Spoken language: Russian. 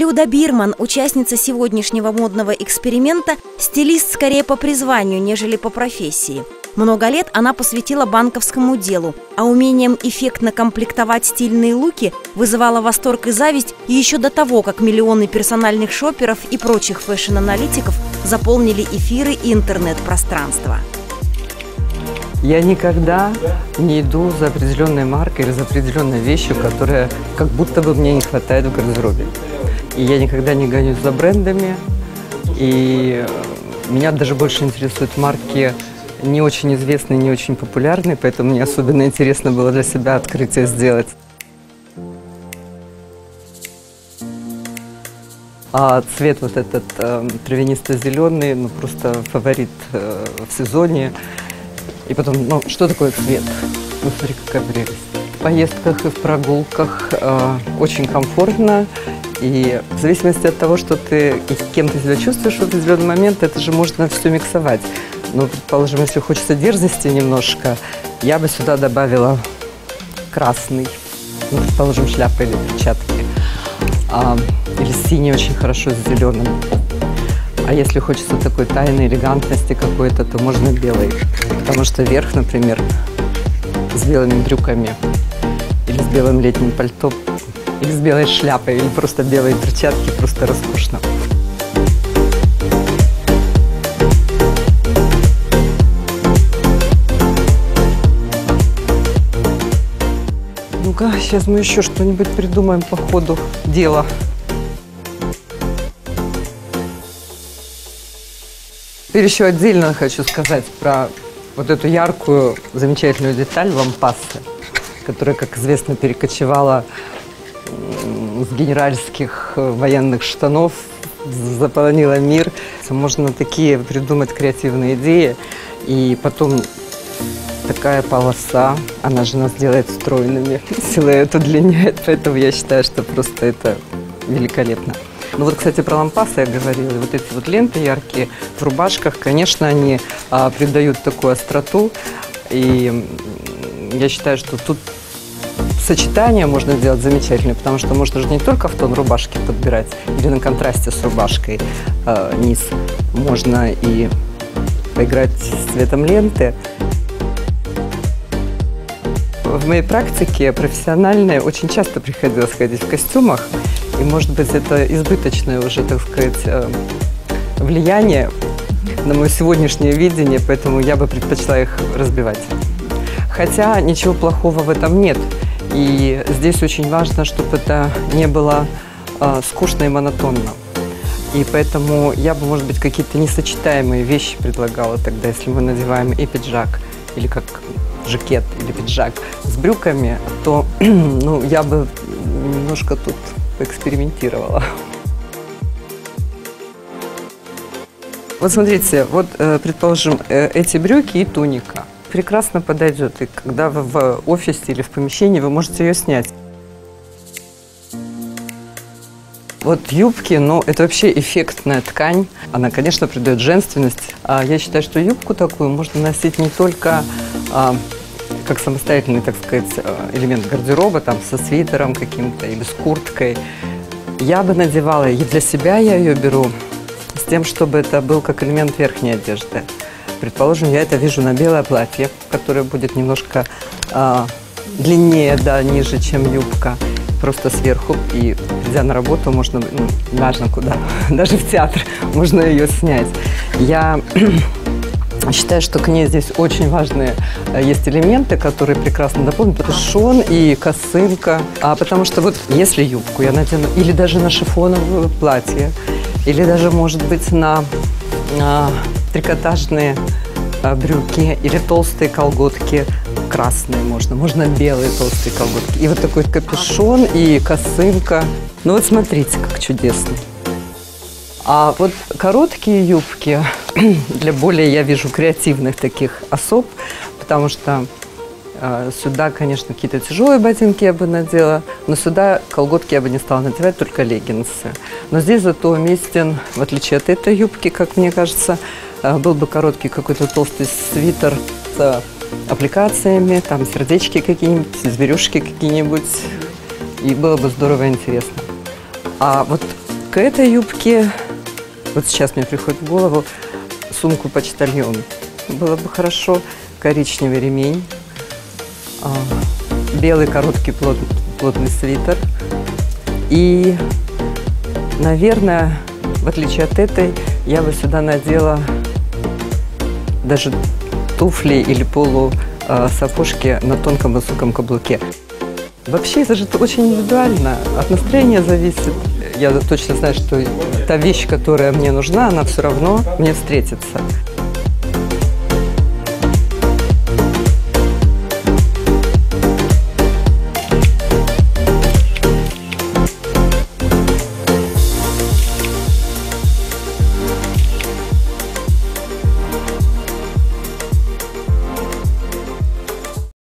Люда Бирман, участница сегодняшнего модного эксперимента, стилист скорее по призванию, нежели по профессии. Много лет она посвятила банковскому делу, а умением эффектно комплектовать стильные луки вызывала восторг и зависть еще до того, как миллионы персональных шопперов и прочих фэшн-аналитиков заполнили эфиры и интернет-пространство. Я никогда не иду за определенной маркой или за определенной вещью, которая как будто бы мне не хватает в гардеробе. И я никогда не гонюсь за брендами. И меня даже больше интересуют марки не очень известные, не очень популярные, поэтому мне особенно интересно было для себя открытие сделать. А цвет вот этот травянисто-зеленый, ну просто фаворит в сезоне. И потом, ну, что такое цвет? Ну, смотри, какая прелесть. В поездках и в прогулках очень комфортно. И в зависимости от того, что ты и кем ты себя чувствуешь в определенный момент, это же можно все миксовать. Ну, предположим, если хочется дерзости немножко, я бы сюда добавила красный. Ну, предположим, шляпа или перчатки. Или синий очень хорошо с зеленым. А если хочется такой тайной элегантности какой-то, то можно белый. Потому что верх, например, с белыми брюками, или с белым летним пальто, или с белой шляпой, или просто белые перчатки, просто роскошно. Ну-ка, сейчас мы еще что-нибудь придумаем по ходу дела. Теперь еще отдельно хочу сказать про вот эту яркую, замечательную деталь лампасы, которая, как известно, перекочевала с генеральских военных штанов, заполонила мир. Можно такие придумать креативные идеи, и потом такая полоса, она же нас делает стройными, силуэт удлиняет, поэтому я считаю, что просто это великолепно. Ну вот, кстати, про лампасы я говорила, вот эти вот ленты яркие в рубашках, конечно, они придают такую остроту, и я считаю, что тут сочетание можно сделать замечательное, потому что можно же не только в тон рубашки подбирать, или на контрасте с рубашкой низ, можно и поиграть с цветом ленты. В моей практике профессиональной очень часто приходилось ходить в костюмах, и, может быть, это избыточное уже, так сказать, влияние на мое сегодняшнее видение, поэтому я бы предпочла их разбивать. Хотя ничего плохого в этом нет, и здесь очень важно, чтобы это не было скучно и монотонно. И поэтому я бы, может быть, какие-то несочетаемые вещи предлагала тогда, если мы надеваем и пиджак, или как жакет или пиджак с брюками, то ну, я бы немножко тут поэкспериментировала. Вот смотрите, вот, предположим, эти брюки и туника прекрасно подойдет, и когда вы в офисе или в помещении, вы можете ее снять. Вот юбки, ну, это вообще эффектная ткань. Она, конечно, придает женственность. Я считаю, что юбку такую можно носить не только как самостоятельный, так сказать, элемент гардероба, там, со свитером каким-то или с курткой. Я бы надевала, и для себя я ее беру, с тем, чтобы это был как элемент верхней одежды. Предположим, я это вижу на белое платье, которое будет немножко длиннее, да, ниже, чем юбка. Просто сверху, и придя на работу, можно, ну, важно куда, даже в театр, можно ее снять. Я считаю, что к ней здесь очень важные есть элементы, которые прекрасно дополнят. Капюшон и косынка. Потому что вот если юбку я надену, или даже на шифоновое платье, или даже, может быть, на трикотажные брюки, или толстые колготки, красные можно белые толстые колготки. И вот такой капюшон и косынка. Ну вот смотрите, как чудесно. А вот короткие юбки для более, я вижу, креативных таких особ, потому что сюда, конечно, какие-то тяжелые ботинки я бы надела, но сюда колготки я бы не стала надевать, только леггинсы. Но здесь зато уместен, в отличие от этой юбки, как мне кажется, был бы короткий какой-то толстый свитер с аппликациями, там сердечки какие-нибудь, зверюшки какие-нибудь, и было бы здорово и интересно. А вот к этой юбке, вот сейчас мне приходит в голову, сумку-почтальон. Было бы хорошо. Коричневый ремень, белый короткий плотный свитер. И, наверное, в отличие от этой, я бы сюда надела даже туфли или полусапожки на тонком высоком каблуке. Вообще это же очень индивидуально, от настроения зависит. Я точно знаю, что та вещь, которая мне нужна, она все равно мне встретится.